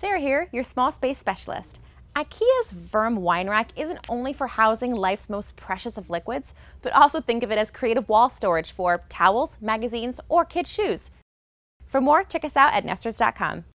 Sarah here, your small space specialist. IKEA's Verm wine rack isn't only for housing life's most precious of liquids, but also think of it as creative wall storage for towels, magazines, or kids' shoes. For more, check us out at Nestrs.com.